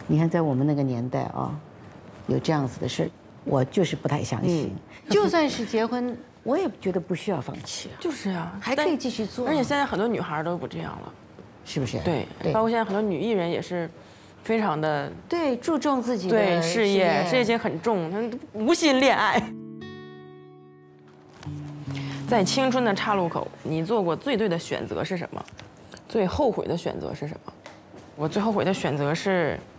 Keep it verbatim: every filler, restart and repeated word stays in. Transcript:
你看，在我们那个年代啊，有这样子的事，我就是不太相信。就算是结婚，我也觉得不需要放弃啊。 就是啊， 还可以继续做。 而且现在很多女孩都不这样了， 是不是？ 对，包括现在很多女艺人也是，非常的对注重自己的对事业，事业心很重，她无心恋爱。在青春的岔路口，你做过最对的选择是什么？最后悔的选择是什么？我最后悔的选择是